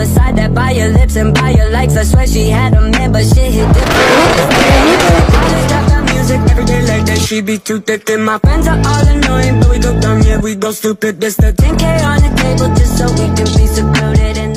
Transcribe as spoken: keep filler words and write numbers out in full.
suicide that by your lips and by your likes. I swear she had a man, but shit hit different. I just got that music every day like that. She be too thick and my friends are all annoying, but we go dumb, yeah, we go stupid. This the ten K on the table just so we can be secluded. And